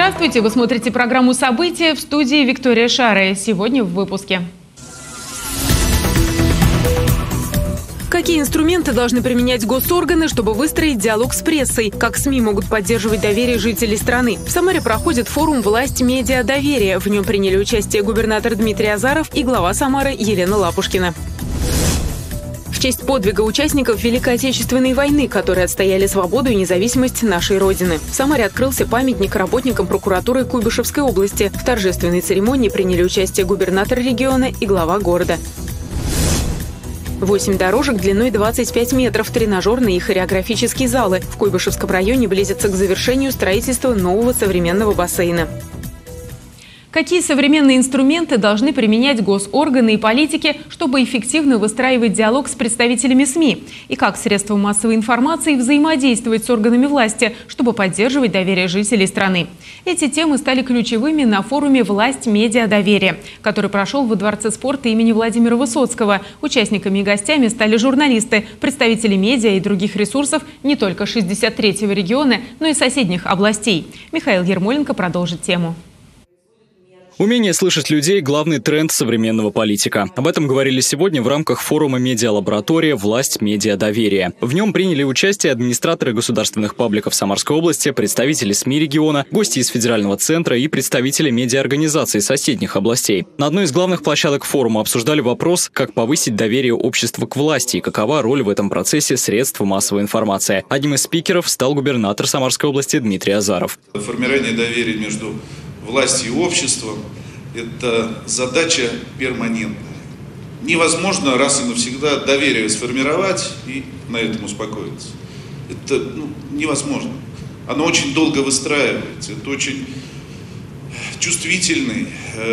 Здравствуйте! Вы смотрите программу «События», в студии Виктория Шара. Сегодня в выпуске. Какие инструменты должны применять госорганы, чтобы выстроить диалог с прессой? Как СМИ могут поддерживать доверие жителей страны? В Самаре проходит форум «Власть, медиа, доверие». В нем приняли участие губернатор Дмитрий Азаров и глава Самары Елена Лапушкина. В честь подвига участников Великой Отечественной войны, которые отстояли свободу и независимость нашей Родины, в Самаре открылся памятник работникам прокуратуры Куйбышевской области. В торжественной церемонии приняли участие губернатор региона и глава города. 8 дорожек длиной 25 метров, тренажерные и хореографические залы. В Куйбышевском районе близится к завершению строительства нового современного бассейна. Какие современные инструменты должны применять госорганы и политики, чтобы эффективно выстраивать диалог с представителями СМИ? И как средства массовой информации взаимодействовать с органами власти, чтобы поддерживать доверие жителей страны? Эти темы стали ключевыми на форуме «Власть, медиа, доверие», который прошел во Дворце спорта имени Владимира Высоцкого. Участниками и гостями стали журналисты, представители медиа и других ресурсов не только 63-го региона, но и соседних областей. Михаил Ермоленко продолжит тему. Умение слышать людей – главный тренд современного политика. Об этом говорили сегодня в рамках форума «Медиалаборатория. Власть, медиа, доверие». В нем приняли участие администраторы государственных пабликов Самарской области, представители СМИ региона, гости из федерального центра и представители медиаорганизаций соседних областей. На одной из главных площадок форума обсуждали вопрос, как повысить доверие общества к власти и какова роль в этом процессе средств массовой информации. Одним из спикеров стал губернатор Самарской области Дмитрий Азаров. Формирование доверия между властью и обществом – это задача перманентная. Невозможно раз и навсегда доверие сформировать и на этом успокоиться. Это невозможно. Оно очень долго выстраивается. Это очень чувствительный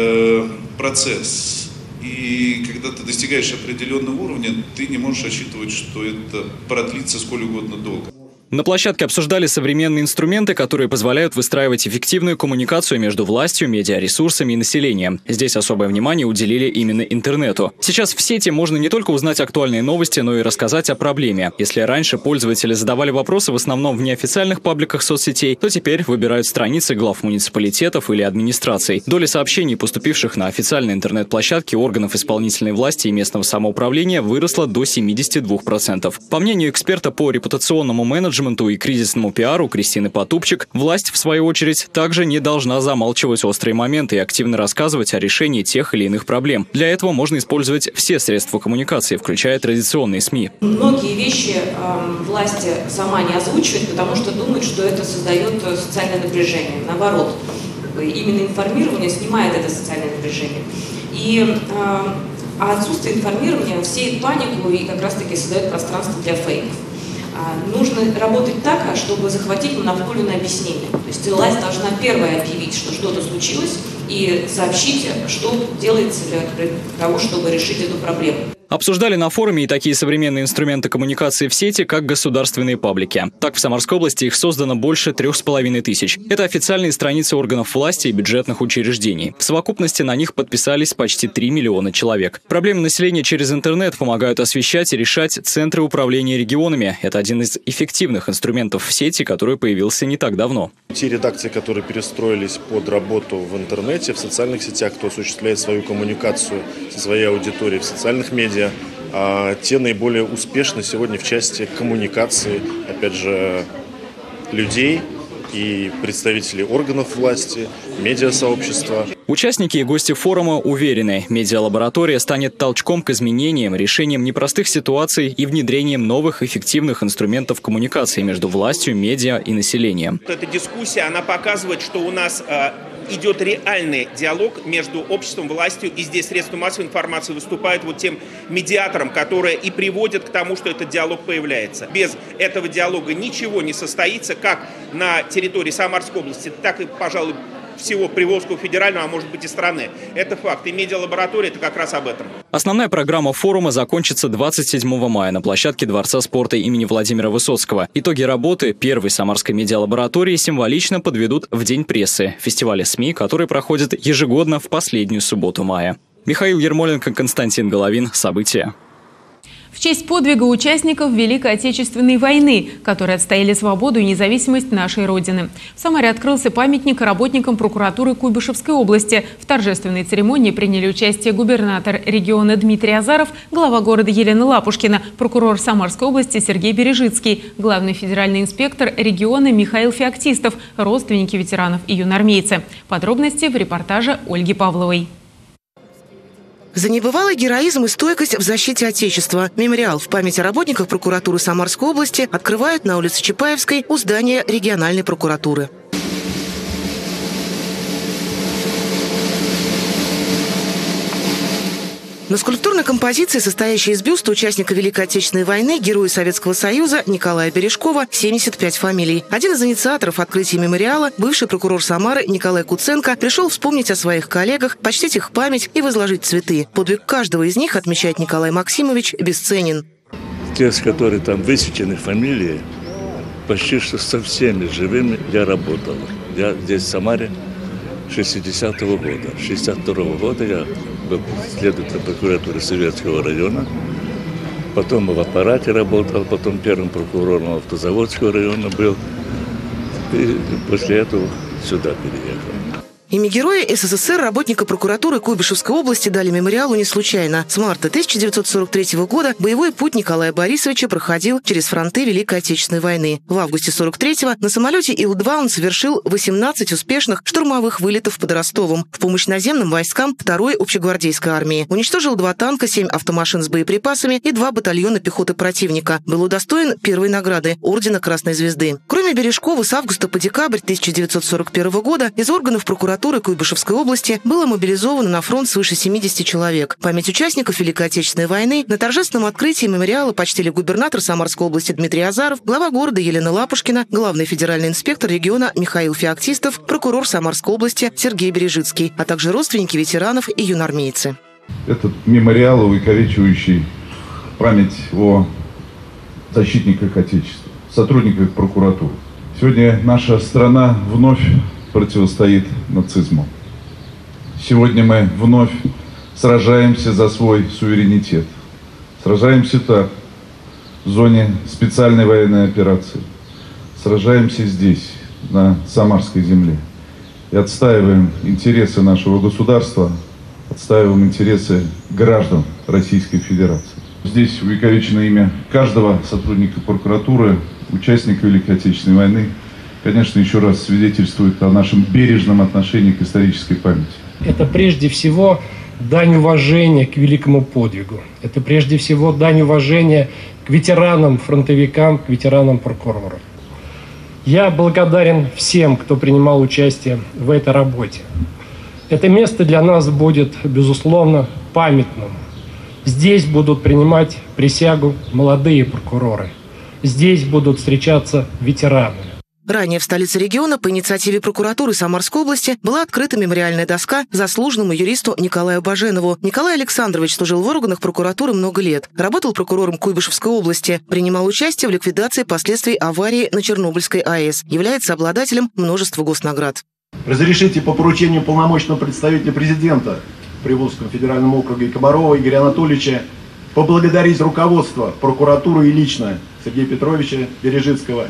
процесс. И когда ты достигаешь определенного уровня, ты не можешь рассчитывать, что это продлится сколь угодно долго. На площадке обсуждали современные инструменты, которые позволяют выстраивать эффективную коммуникацию между властью, медиаресурсами и населением. Здесь особое внимание уделили именно интернету. Сейчас в сети можно не только узнать актуальные новости, но и рассказать о проблеме. Если раньше пользователи задавали вопросы в основном в неофициальных пабликах соцсетей, то теперь выбирают страницы глав муниципалитетов или администраций. Доля сообщений, поступивших на официальные интернет-площадки органов исполнительной власти и местного самоуправления, выросла до 72%. По мнению эксперта по репутационному менеджменту и кризисному пиару Кристины Потупчик, власть, в свою очередь, также не должна замалчивать острые моменты и активно рассказывать о решении тех или иных проблем. Для этого можно использовать все средства коммуникации, включая традиционные СМИ. Многие вещи власти сама не озвучивает, потому что думает, что это создает социальное напряжение. Наоборот, именно информирование снимает это социальное напряжение. И отсутствие информирования всеет панику и как раз-таки создает пространство для фейков. Нужно работать так, чтобы захватить монополию на объяснение. То есть власть должна первая объявить, что что-то случилось, и сообщить, что делается для того, чтобы решить эту проблему. Обсуждали на форуме и такие современные инструменты коммуникации в сети, как государственные паблики. Так, в Самарской области их создано больше 3500. Это официальные страницы органов власти и бюджетных учреждений. В совокупности на них подписались почти 3 миллиона человек. Проблемы населения через интернет помогают освещать и решать центры управления регионами. Это один из эффективных инструментов в сети, который появился не так давно. Те редакции, которые перестроились под работу в интернете, в социальных сетях, кто осуществляет свою коммуникацию со своей аудиторией в социальных медиа, те наиболее успешны сегодня в части коммуникации, опять же, людей и представителей органов власти, медиасообщества. Участники и гости форума уверены, медиалаборатория станет толчком к изменениям, решением непростых ситуаций и внедрением новых эффективных инструментов коммуникации между властью, медиа и населением. Эта дискуссия, она показывает, что у нас идет реальный диалог между обществом, властью, и здесь средства массовой информации выступают вот тем медиатором, который и приводит к тому, что этот диалог появляется. Без этого диалога ничего не состоится, как на территории Самарской области, так и, пожалуй, всего Приволжского федерального, а может быть и страны. Это факт. И медиалаборатория – это как раз об этом. Основная программа форума закончится 27 мая на площадке Дворца спорта имени Владимира Высоцкого. Итоги работы первой самарской медиалаборатории символично подведут в День прессы – фестиваля СМИ, который проходит ежегодно в последнюю субботу мая. Михаил Ермоленко, Константин Головин. События. В честь подвига участников Великой Отечественной войны, которые отстояли свободу и независимость нашей Родины. В Самаре открылся памятник работникам прокуратуры Куйбышевской области. В торжественной церемонии приняли участие губернатор региона Дмитрий Азаров, глава города Елена Лапушкина, прокурор Самарской области Сергей Бережицкий, главный федеральный инспектор региона Михаил Феоктистов, родственники ветеранов и юнормейцы. Подробности в репортаже Ольги Павловой. За небывалый героизм и стойкость в защите Отечества. Мемориал в память о работниках прокуратуры Самарской области открывают на улице Чапаевской у здания региональной прокуратуры. На скульптурной композиции, состоящей из бюста участника Великой Отечественной войны, героя Советского Союза Николая Бережкова, 75 фамилий. Один из инициаторов открытия мемориала, бывший прокурор Самары Николай Куценко, пришел вспомнить о своих коллегах, почтить их память и возложить цветы. Подвиг каждого из них, отмечает Николай Максимович, бесценен. Те, с которыми там высечены фамилии, почти что со всеми живыми я работал. Я здесь в Самаре 60-го года. 62-го года я был следователем прокуратуры Советского района. Потом в аппарате работал, потом первым прокурором Автозаводского района был. И после этого сюда переехал. Имя героя СССР, работника прокуратуры Куйбышевской области, дали мемориалу не случайно. С марта 1943 года боевой путь Николая Борисовича проходил через фронты Великой Отечественной войны. В августе 1943-го на самолете Ил-2 он совершил 18 успешных штурмовых вылетов под Ростовом в помощь наземным войскам 2-й общегвардейской армии. Уничтожил 2 танка, 7 автомашин с боеприпасами и 2 батальона пехоты противника. Был удостоен первой награды – Ордена Красной Звезды. Кроме Бережкова, с августа по декабрь 1941 года из органов прокуратуры Куйбышевской области было мобилизовано на фронт свыше 70 человек. Память участников Великой Отечественной войны на торжественном открытии мемориала почтили губернатор Самарской области Дмитрий Азаров, глава города Елена Лапушкина, главный федеральный инспектор региона Михаил Феоктистов, прокурор Самарской области Сергей Бережицкий, а также родственники ветеранов и юнормейцы. Этот мемориал, увековечивающий память о защитниках Отечества, сотрудниках прокуратуры. Сегодня наша страна вновь противостоит нацизму. Сегодня мы вновь сражаемся за свой суверенитет. Сражаемся так, в зоне специальной военной операции. Сражаемся здесь, на Самарской земле. И отстаиваем интересы нашего государства, отстаиваем интересы граждан Российской Федерации. Здесь увековечено имя каждого сотрудника прокуратуры, участника Великой Отечественной войны. Конечно, еще раз свидетельствует о нашем бережном отношении к исторической памяти. Это прежде всего дань уважения к великому подвигу. Это прежде всего дань уважения к ветеранам, фронтовикам, к ветеранам прокуроров. Я благодарен всем, кто принимал участие в этой работе. Это место для нас будет, безусловно, памятным. Здесь будут принимать присягу молодые прокуроры. Здесь будут встречаться ветераны. Ранее в столице региона по инициативе прокуратуры Самарской области была открыта мемориальная доска заслуженному юристу Николаю Баженову. Николай Александрович служил в органах прокуратуры много лет. Работал прокурором Куйбышевской области. Принимал участие в ликвидации последствий аварии на Чернобыльской АЭС. Является обладателем множества госнаград. Разрешите по поручению полномочного представителя президента Приволжского федерального округа Кабарова Игоря Анатольевича поблагодарить руководство прокуратуры и лично Сергея Петровича Бережицкого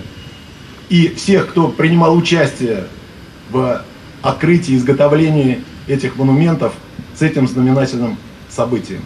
и всех, кто принимал участие в открытии и изготовлении этих монументов с этим знаменательным событием.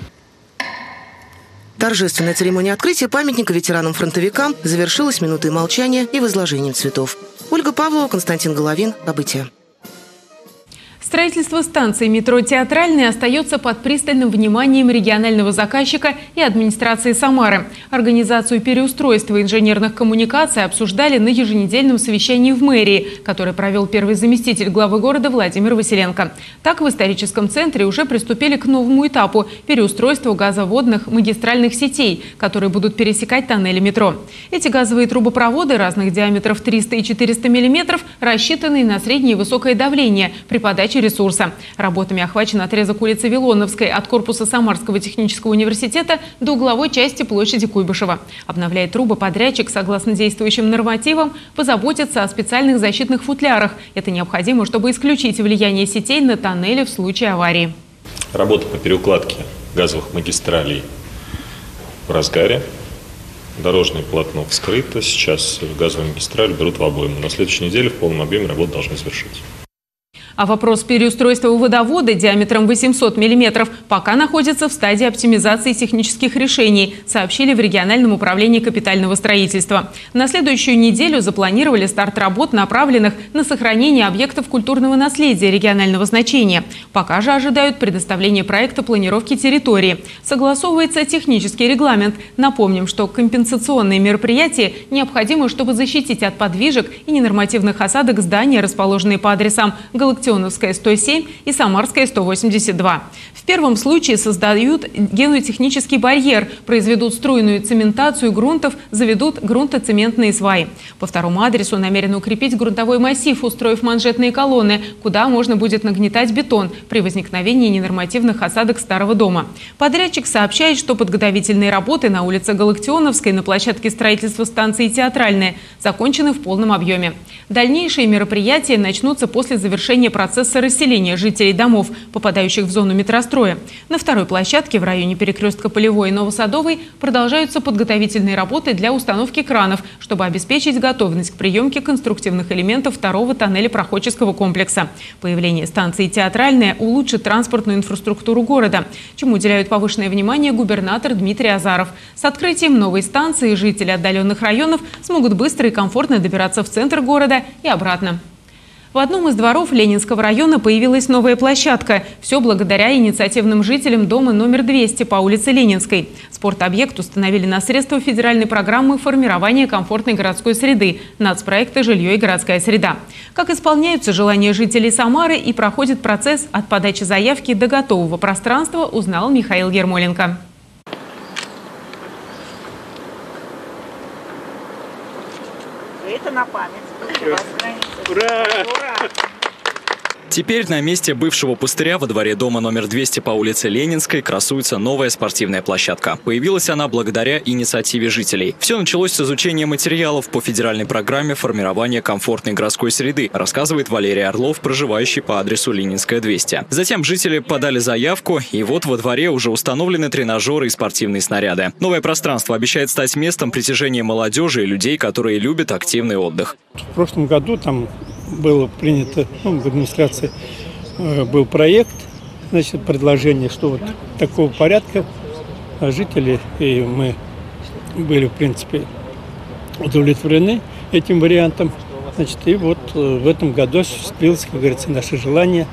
Торжественная церемония открытия памятника ветеранам-фронтовикам завершилась минутой молчания и возложением цветов. Ольга Павлова, Константин Головин. События. Строительство станции метро «Театральная» остается под пристальным вниманием регионального заказчика и администрации Самары. Организацию переустройства инженерных коммуникаций обсуждали на еженедельном совещании в мэрии, которое провел первый заместитель главы города Владимир Василенко. Так, в историческом центре уже приступили к новому этапу – переустройству газоводных магистральных сетей, которые будут пересекать тоннели метро. Эти газовые трубопроводы разных диаметров 300 и 400 мм рассчитаны на среднее и высокое давление при подаче ресурса. Работами охвачен отрезок улицы Вилоновской от корпуса Самарского технического университета до угловой части площади Куйбышева. Обновляя трубы, подрядчик, согласно действующим нормативам, позаботится о специальных защитных футлярах. Это необходимо, чтобы исключить влияние сетей на тоннели в случае аварии. Работа по переукладке газовых магистралей в разгаре. Дорожное полотно вскрыто, сейчас газовую магистраль берут в обойму. На следующей неделе в полном объеме работы должны завершить. А вопрос переустройства водовода диаметром 800 мм пока находится в стадии оптимизации технических решений, сообщили в региональном управлении капитального строительства. На следующую неделю запланировали старт работ, направленных на сохранение объектов культурного наследия регионального значения. Пока же ожидают предоставления проекта планировки территории. Согласовывается технический регламент. Напомним, что компенсационные мероприятия необходимы, чтобы защитить от подвижек и ненормативных осадок здания, расположенные по адресам Галактионовская, 107 и Самарская, 182. В первом случае создают геотехнический барьер, произведут струйную цементацию грунтов, заведут грунтоцементные сваи. По второму адресу намерены укрепить грунтовой массив, устроив манжетные колонны, куда можно будет нагнетать бетон при возникновении ненормативных осадок старого дома. Подрядчик сообщает, что подготовительные работы на улице Галактионовской на площадке строительства станции Театральная закончены в полном объеме. Дальнейшие мероприятия начнутся после завершения процесса расселения жителей домов, попадающих в зону метростроя. На второй площадке в районе перекрестка Полевой и Новосадовой продолжаются подготовительные работы для установки кранов, чтобы обеспечить готовность к приемке конструктивных элементов второго тоннеля проходческого комплекса. Появление станции Театральная улучшит транспортную инфраструктуру города, чему уделяют повышенное внимание губернатор Дмитрий Азаров. С открытием новой станции жители отдаленных районов смогут быстро и комфортно добираться в центр города и обратно. В одном из дворов Ленинского района появилась новая площадка. Все благодаря инициативным жителям дома номер 200 по улице Ленинской. Спортобъект установили на средства федеральной программы формирования комфортной городской среды нацпроекта «Жилье и городская среда». Как исполняются желания жителей Самары и проходит процесс от подачи заявки до готового пространства, узнал Михаил Ермоленко. Это на память. Ура! Теперь на месте бывшего пустыря во дворе дома номер 200 по улице Ленинской красуется новая спортивная площадка. Появилась она благодаря инициативе жителей. Все началось с изучения материалов по федеральной программе формирования комфортной городской среды, рассказывает Валерий Орлов, проживающий по адресу Ленинская, 200. Затем жители подали заявку, и вот во дворе уже установлены тренажеры и спортивные снаряды. Новое пространство обещает стать местом притяжения молодежи и людей, которые любят активный отдых. В прошлом году там было принято, в администрации был проект, значит, предложение, что вот такого порядка жители, и мы были, в принципе, удовлетворены этим вариантом. Значит, и вот в этом году осуществилось, как говорится, наше желание,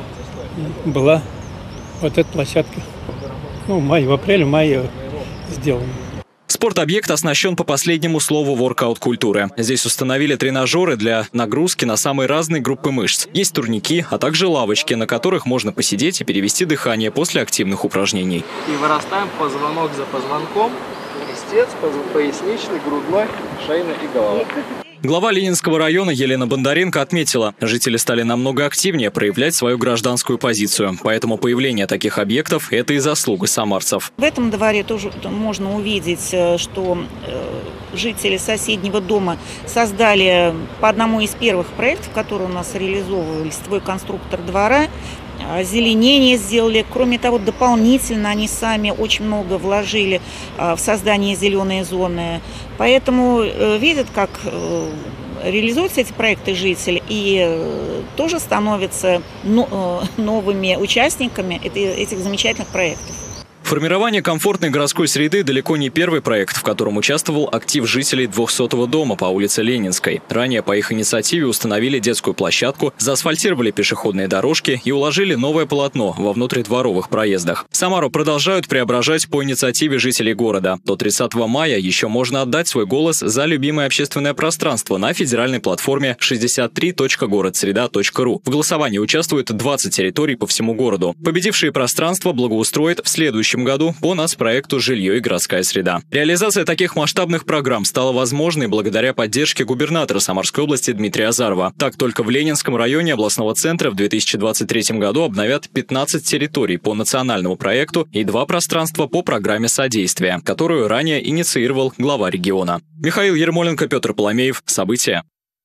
была вот эта площадка. В апреле-мае сделана. Спортобъект оснащен по последнему слову воркаут-культуры. Здесь установили тренажеры для нагрузки на самые разные группы мышц. Есть турники, а также лавочки, на которых можно посидеть и перевести дыхание после активных упражнений. И вырастаем позвонок за позвонком, крестец, поясничный, грудной, шейный и голова. Глава Ленинского района Елена Бондаренко отметила, жители стали намного активнее проявлять свою гражданскую позицию. Поэтому появление таких объектов – это и заслуга самарцев. В этом дворе тоже можно увидеть, что жители соседнего дома создали по одному из первых проектов, которые у нас реализовывались, «Твой конструктор двора», озеленение сделали. Кроме того, дополнительно они сами очень много вложили в создание зеленой зоны. Поэтому видят, как реализуются эти проекты жители, и тоже становятся новыми участниками этих замечательных проектов. Формирование комфортной городской среды далеко не первый проект, в котором участвовал актив жителей 200-го дома по улице Ленинской. Ранее по их инициативе установили детскую площадку, заасфальтировали пешеходные дорожки и уложили новое полотно во внутридворовых проездах. Самару продолжают преображать по инициативе жителей города. До 30 мая еще можно отдать свой голос за любимое общественное пространство на федеральной платформе 63.городсреда.ру. В голосовании участвуют 20 территорий по всему городу. Победившие пространства благоустроят в следующем году по нацпроекту «Жилье и городская среда». Реализация таких масштабных программ стала возможной благодаря поддержке губернатора Самарской области Дмитрия Азарова. Так, только в Ленинском районе областного центра в 2023 году обновят 15 территорий по национальному проекту и 2 пространства по программе содействия, которую ранее инициировал глава региона. Михаил Ермоленко, Петр Поломеев. События.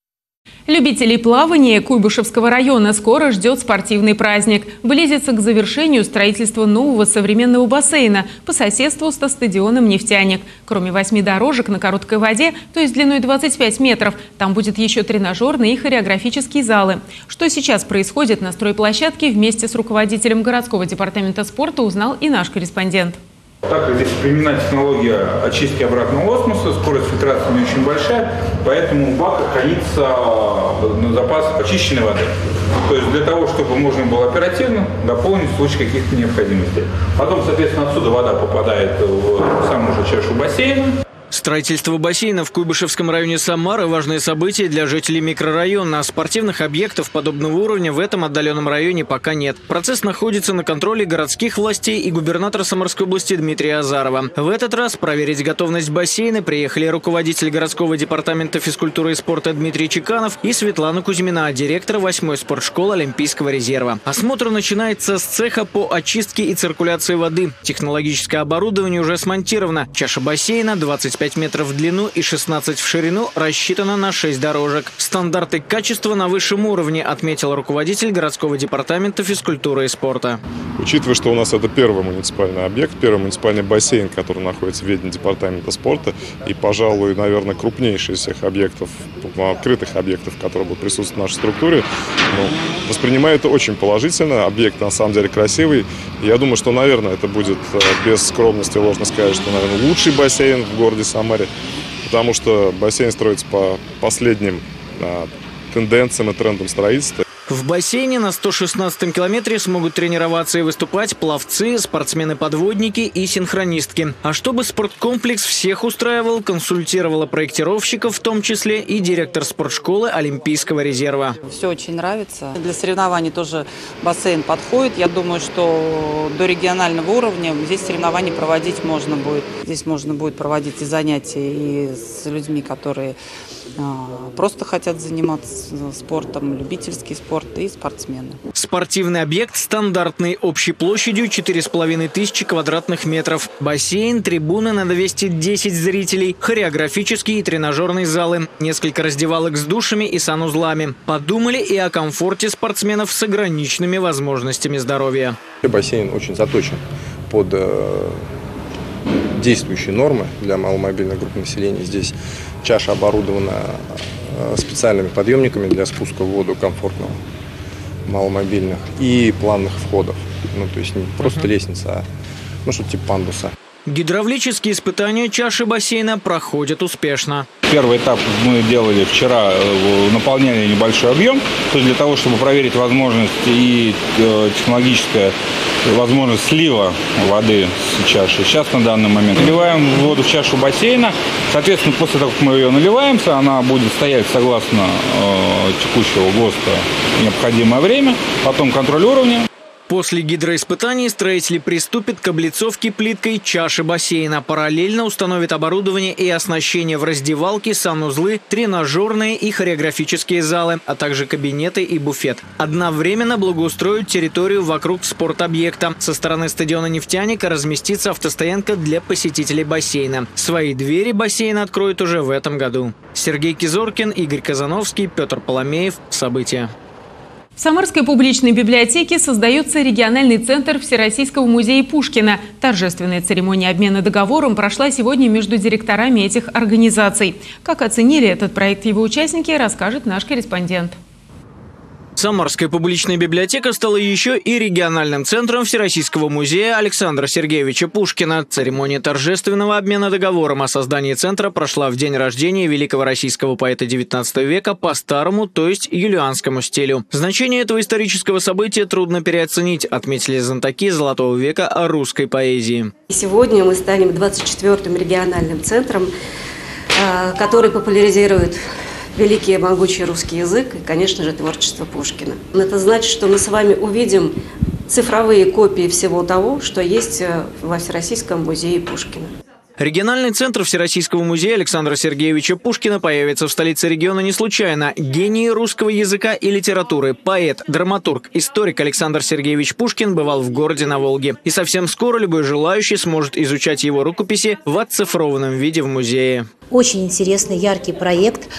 Любителей плавания Куйбышевского района скоро ждет спортивный праздник. Близится к завершению строительство нового современного бассейна по соседству со стадионом «Нефтяник». Кроме 8 дорожек на короткой воде, то есть длиной 25 метров, там будет еще тренажерные и хореографические залы. Что сейчас происходит на стройплощадке, вместе с руководителем городского департамента спорта узнал и наш корреспондент. Так как здесь применена технология очистки обратного осмоса, скорость фильтрации не очень большая, поэтому в баках хранится на запас очищенной воды. То есть для того, чтобы можно было оперативно дополнить в случае каких-то необходимостей. Потом, соответственно, отсюда вода попадает в саму же чашу бассейна. Строительство бассейна в Куйбышевском районе Самары – важное событие для жителей микрорайона. Спортивных объектов подобного уровня в этом отдаленном районе пока нет. Процесс находится на контроле городских властей и губернатора Самарской области Дмитрия Азарова. В этот раз проверить готовность бассейна приехали руководитель городского департамента физкультуры и спорта Дмитрий Чеканов и Светлана Кузьмина, директор 8-й спортшколы Олимпийского резерва. Осмотр начинается с цеха по очистке и циркуляции воды. Технологическое оборудование уже смонтировано. Чаша бассейна 25 метров в длину и 16 в ширину, рассчитана на 6 дорожек. Стандарты качества на высшем уровне, отметил руководитель городского департамента физкультуры и спорта. Учитывая, что у нас это первый муниципальный объект, первый муниципальный бассейн, который находится в ведении департамента спорта, и, пожалуй, наверное, крупнейший из всех объектов, открытых объектов, которые будут присутствовать в нашей структуре, воспринимаю это очень положительно. Объект на самом деле красивый. Я думаю, что, наверное, это будет, без скромности ложно сказать, что, наверное, лучший бассейн в городе Самаре, потому что бассейн строится по последним тенденциям и трендам строительства. В бассейне на 116-м километре смогут тренироваться и выступать пловцы, спортсмены-подводники и синхронистки. А чтобы спорткомплекс всех устраивал, консультировала проектировщиков, в том числе и директор спортшколы Олимпийского резерва. Все очень нравится. Для соревнований тоже бассейн подходит. Я думаю, что до регионального уровня здесь соревнования проводить можно будет. Здесь можно будет проводить и занятия и с людьми, которые просто хотят заниматься спортом, любительский спорт и спортсмены. Спортивный объект стандартный, общей площадью 4500 квадратных метров. Бассейн, трибуны на 210 зрителей, хореографические и тренажерные залы, несколько раздевалок с душами и санузлами. Подумали и о комфорте спортсменов с ограниченными возможностями здоровья. Бассейн очень заточен под действующие нормы для маломобильных групп населения. Здесь чаша оборудована специальными подъемниками для спуска в воду комфортного, маломобильных и плавных входов. То есть не просто лестница, а что-то типа пандуса. Гидравлические испытания чаши бассейна проходят успешно. Первый этап мы делали вчера, наполняли небольшой объем, то есть для того, чтобы проверить возможность и технологическая возможность слива воды с чаши. Сейчас на данный момент наливаем воду в чашу бассейна. Соответственно, после того, как мы ее наливаем, она будет стоять согласно текущего ГОСТа необходимое время. Потом контроль уровня. После гидроиспытаний строители приступят к облицовке плиткой чаши бассейна. Параллельно установят оборудование и оснащение в раздевалке, санузлы, тренажерные и хореографические залы, а также кабинеты и буфет. Одновременно благоустроят территорию вокруг спортобъекта. Со стороны стадиона «Нефтяника» разместится автостоянка для посетителей бассейна. Свои двери бассейн откроют уже в этом году. Сергей Кизоркин, Игорь Казановский, Петр Поломеев. События. В Самарской публичной библиотеке создается региональный центр Всероссийского музея Пушкина. Торжественная церемония обмена договором прошла сегодня между директорами этих организаций. Как оценили этот проект его участники, расскажет наш корреспондент. Самарская публичная библиотека стала еще и региональным центром Всероссийского музея Александра Сергеевича Пушкина. Церемония торжественного обмена договором о создании центра прошла в день рождения великого российского поэта XIX века по старому, то есть юлианскому стилю. Значение этого исторического события трудно переоценить, отметили знатоки Золотого века русской поэзии. Сегодня мы станем 24-м региональным центром, который популяризирует великий и могучий русский язык и, конечно же, творчество Пушкина. Это значит, что мы с вами увидим цифровые копии всего того, что есть во Всероссийском музее Пушкина. Региональный центр Всероссийского музея Александра Сергеевича Пушкина появится в столице региона не случайно. Гений русского языка и литературы, поэт, драматург, историк Александр Сергеевич Пушкин бывал в городе на Волге. И совсем скоро любой желающий сможет изучать его рукописи в оцифрованном виде в музее. Очень интересный, яркий проект.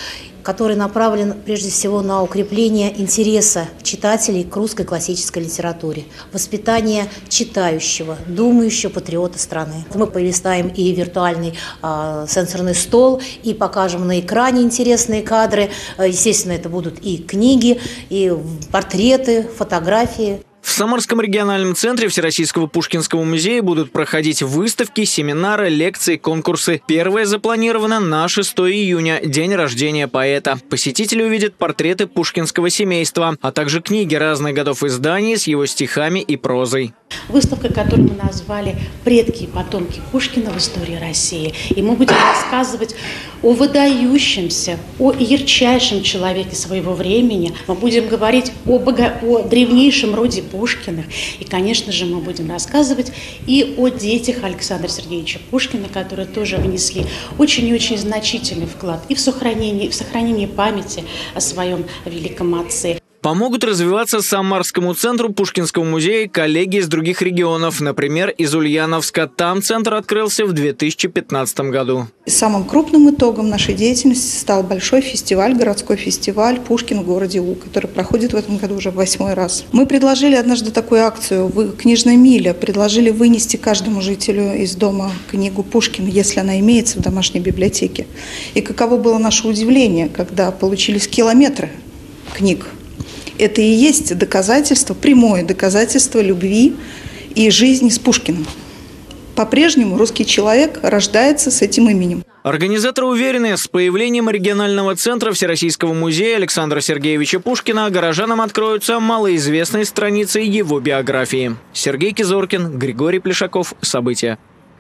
который направлен прежде всего на укрепление интереса читателей к русской классической литературе, воспитание читающего, думающего патриота страны. Мы полистаем и виртуальный сенсорный стол, и покажем на экране интересные кадры. Естественно, это будут и книги, и портреты, фотографии. В Самарском региональном центре Всероссийского Пушкинского музея будут проходить выставки, семинары, лекции, конкурсы. Первое запланировано на 6 июня, день рождения поэта. Посетители увидят портреты пушкинского семейства, а также книги разных годов изданий с его стихами и прозой. Выставка, которую мы назвали «Предки и потомки Пушкина в истории России». И мы будем рассказывать о выдающемся, о ярчайшем человеке своего времени. Мы будем говорить о древнейшем роде Пушкиных. И, конечно же, мы будем рассказывать и о детях Александра Сергеевича Пушкина, которые тоже внесли очень и очень значительный вклад и в сохранение памяти о своем великом отце. Помогут развиваться Самарскому центру Пушкинского музея коллеги из других регионов, например, из Ульяновска. Там центр открылся в 2015 году. Самым крупным итогом нашей деятельности стал большой фестиваль, городской фестиваль «Пушкин в городе У», который проходит в этом году уже в 8-й раз. Мы предложили однажды такую акцию «Книжная миля», предложили вынести каждому жителю из дома книгу Пушкина, если она имеется в домашней библиотеке. И каково было наше удивление, когда получились километры книг. Это и есть доказательство, прямое доказательство любви и жизни с Пушкиным. По-прежнему русский человек рождается с этим именем. Организаторы уверены, с появлением регионального центра Всероссийского музея Александра Сергеевича Пушкина горожанам откроются малоизвестные страницы его биографии. Сергей Кизоркин, Григорий Плешаков. События.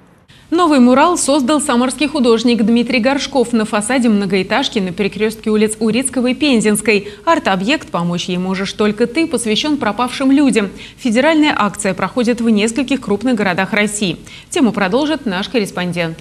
Новый мурал создал самарский художник Дмитрий Горшков на фасаде многоэтажки на перекрестке улиц Урицкого и Пензенской. Арт-объект «Помочь ей можешь только ты» посвящен пропавшим людям. Федеральная акция проходит в нескольких крупных городах России. Тему продолжит наш корреспондент.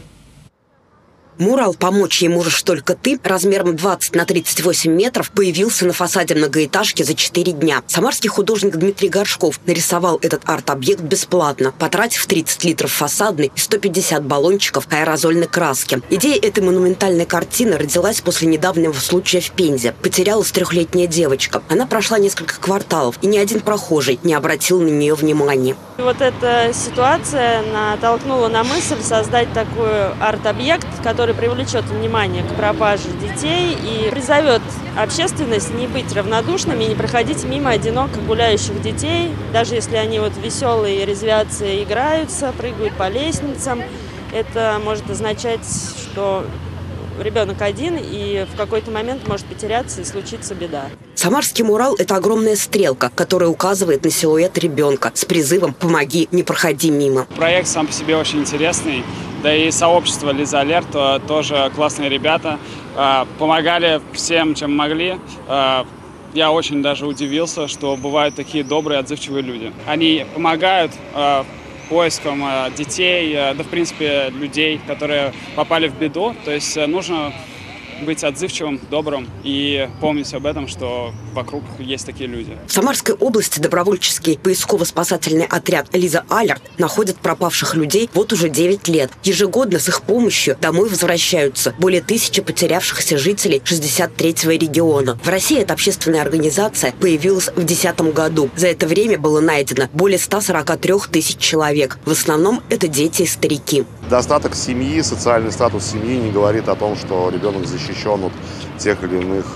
Мурал «Помочь ей можешь только ты» размером 20 на 38 метров появился на фасаде многоэтажки за 4 дня. Самарский художник Дмитрий Горшков нарисовал этот арт-объект бесплатно, потратив 30 литров фасадной и 150 баллончиков аэрозольной краски. Идея этой монументальной картины родилась после недавнего случая в Пензе. Потерялась 3-летняя девочка. Она прошла несколько кварталов, и ни один прохожий не обратил на нее внимания. Вот эта ситуация натолкнула на мысль создать такой арт-объект, который привлечет внимание к пропаже детей и призовет общественность не быть равнодушными и не проходить мимо одиноко гуляющих детей, даже если они вот веселые, резвятся, играются, прыгают по лестницам. Это может означать, что ребенок один и в какой-то момент может потеряться и случится беда. Самарский мурал – это огромная стрелка, которая указывает на силуэт ребенка с призывом «Помоги, не проходи мимо». Проект сам по себе очень интересный, да и сообщество Лиза Алерт тоже классные ребята, помогали всем, чем могли. Я очень даже удивился, что бывают такие добрые, отзывчивые люди. Они помогают поиском детей, да, в принципе, людей, которые попали в беду. То есть нужно быть отзывчивым, добрым и помнить об этом, что вокруг есть такие люди. В Самарской области добровольческий поисково-спасательный отряд «Лиза Алерт» находит пропавших людей вот уже 9 лет. Ежегодно с их помощью домой возвращаются более 1000 потерявшихся жителей 63-го региона. В России эта общественная организация появилась в 2010 году. За это время было найдено более 143 тысяч человек. В основном это дети и старики. Достаток семьи, социальный статус семьи не говорит о том, что ребенок защищен от тех или иных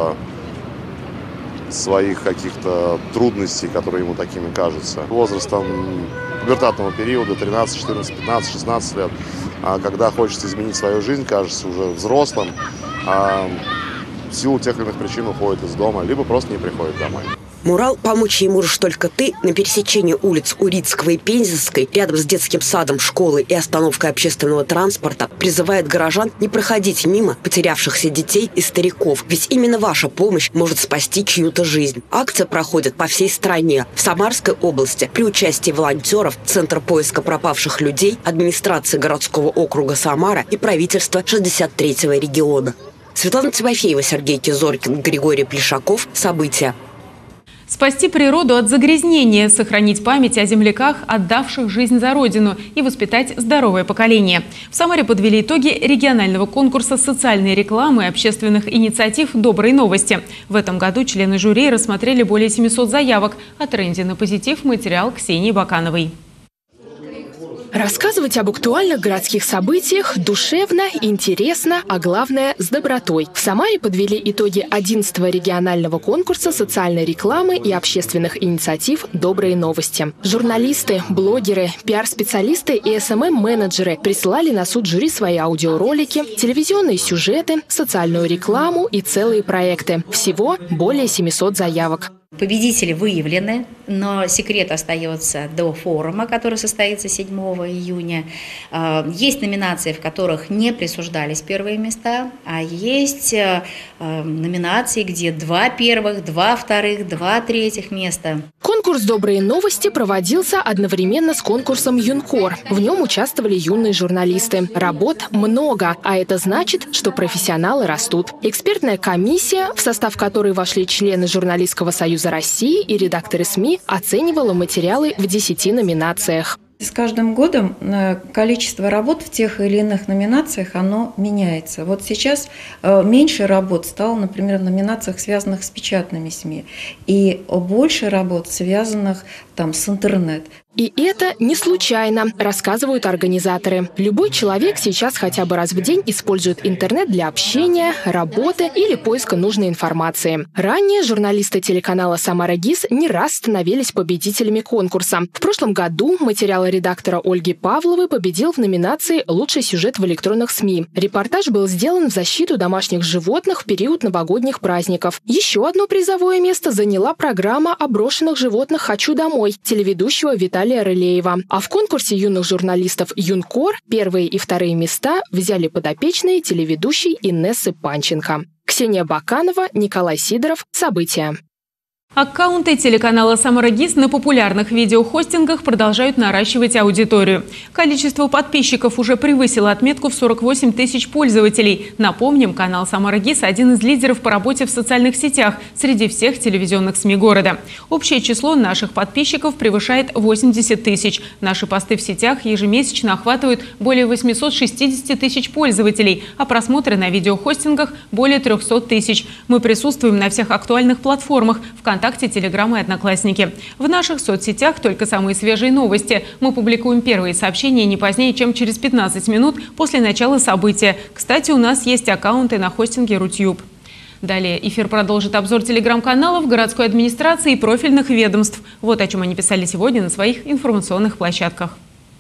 своих каких-то трудностей, которые ему такими кажутся. Возрастом пубертатного периода 13, 14, 15, 16 лет, когда хочется изменить свою жизнь, кажется уже взрослым, в силу тех или иных причин уходит из дома, либо просто не приходит домой. Мурал «Помочь ей можешь только ты» на пересечении улиц Урицкого и Пензенской, рядом с детским садом, школой и остановкой общественного транспорта, призывает горожан не проходить мимо потерявшихся детей и стариков, ведь именно ваша помощь может спасти чью-то жизнь. Акция проходит по всей стране. В Самарской области при участии волонтеров, Центра поиска пропавших людей, администрации городского округа Самара и правительства 63-го региона. Светлана Тимофеева, Сергей Кизоркин, Григорий Плешаков. События. Спасти природу от загрязнения, сохранить память о земляках, отдавших жизнь за Родину, и воспитать здоровое поколение. В Самаре подвели итоги регионального конкурса социальной рекламы и общественных инициатив «Добрые новости». В этом году члены жюри рассмотрели более 700 заявок. О тренде на позитив материал Ксении Бакановой. Рассказывать об актуальных городских событиях душевно, интересно, а главное – с добротой. В Самаре подвели итоги 11-го регионального конкурса социальной рекламы и общественных инициатив «Добрые новости». Журналисты, блогеры, пиар-специалисты и СММ-менеджеры присылали на суд жюри свои аудиоролики, телевизионные сюжеты, социальную рекламу и целые проекты. Всего более 700 заявок. Победители выявлены, но секрет остается до форума, который состоится 7 июня. Есть номинации, в которых не присуждались первые места, а есть номинации, где 2 первых, 2 вторых, 2 третьих места. Конкурс «Добрые новости» проводился одновременно с конкурсом «Юнкор». В нем участвовали юные журналисты. Работ много, а это значит, что профессионалы растут. Экспертная комиссия, в состав которой вошли члены Журналистского союза России и редакторы СМИ, оценивала материалы в 10 номинациях. С каждым годом количество работ в тех или иных номинациях оно меняется. Вот сейчас меньше работ стало, например, в номинациях, связанных с печатными СМИ, и больше работ, связанных с интернет. И это не случайно, рассказывают организаторы. Любой человек сейчас хотя бы раз в день использует интернет для общения, работы или поиска нужной информации. Ранее журналисты телеканала «Самара ГИС» не раз становились победителями конкурса. В прошлом году материал редактора Ольги Павловой победил в номинации «Лучший сюжет в электронных СМИ». Репортаж был сделан в защиту домашних животных в период новогодних праздников. Еще одно призовое место заняла программа о брошенных животных «Хочу домой» телеведущего Виталия Рылеева. А в конкурсе юных журналистов «Юнкор» первые и вторые места взяли подопечные телеведущей Инессы Панченко. Ксения Баканова, Николай Сидоров. События. Аккаунты телеканала «Самара ГИС» на популярных видеохостингах продолжают наращивать аудиторию. Количество подписчиков уже превысило отметку в 48 тысяч пользователей. Напомним, канал «Самара ГИС» – один из лидеров по работе в социальных сетях среди всех телевизионных СМИ города. Общее число наших подписчиков превышает 80 тысяч. Наши посты в сетях ежемесячно охватывают более 860 тысяч пользователей, а просмотры на видеохостингах – более 300 тысяч. Мы присутствуем на всех актуальных платформах – ВКонтакте, Телеграм и Одноклассники. В наших соцсетях только самые свежие новости. Мы публикуем первые сообщения не позднее, чем через 15 минут после начала события. Кстати, у нас есть аккаунты на хостинге Рутюб. Далее эфир продолжит обзор телеграм-каналов, городской администрации и профильных ведомств. Вот о чем они писали сегодня на своих информационных площадках.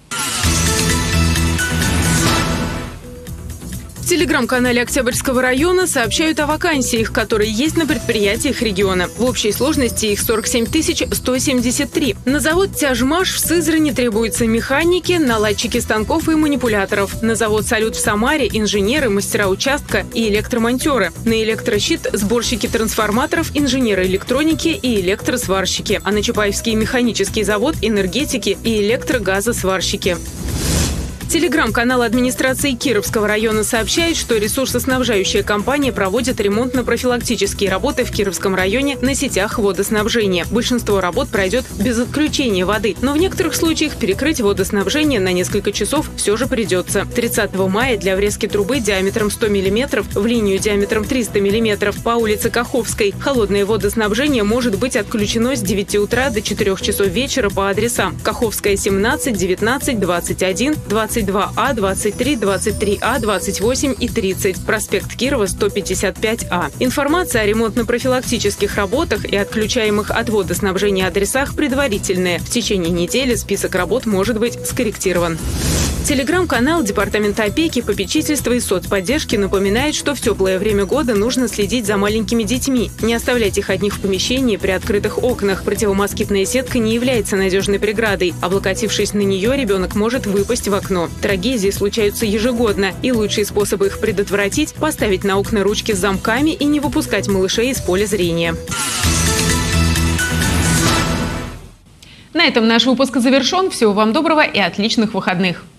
В телеграм-канале Октябрьского района сообщают о вакансиях, которые есть на предприятиях региона. В общей сложности их 47 173. На завод «Тяжмаш» в Сызрани требуются механики, наладчики станков и манипуляторов. На завод «Салют» в Самаре – инженеры, мастера участка и электромонтеры. На электрощит – сборщики трансформаторов, инженеры электроники и электросварщики. А на Чапаевский механический завод – энергетики и электрогазосварщики. Телеграм-канал администрации Кировского района сообщает, что ресурсоснабжающая компания проводит ремонтно-профилактические работы в Кировском районе на сетях водоснабжения. Большинство работ пройдет без отключения воды, но в некоторых случаях перекрыть водоснабжение на несколько часов все же придется. 30 мая для врезки трубы диаметром 100 мм в линию диаметром 300 мм по улице Каховской холодное водоснабжение может быть отключено с 9 утра до 4 часов вечера по адресам: Каховская, 17, 19, 21, 22А, 23, 23А, 28 и 30. Проспект Кирова, 155А. Информация о ремонтно-профилактических работах и отключаемых от водоснабжения адресах предварительная. В течение недели список работ может быть скорректирован. Телеграм-канал Департамента опеки, попечительства и соцподдержки напоминает, что в теплое время года нужно следить за маленькими детьми. Не оставлять их одних в помещении при открытых окнах. Противомоскитная сетка не является надежной преградой. Облокотившись на нее, ребенок может выпасть в окно. Трагедии случаются ежегодно, и лучший способ их предотвратить – поставить на окна ручки с замками и не выпускать малышей из поля зрения. На этом наш выпуск завершен. Всего вам доброго и отличных выходных.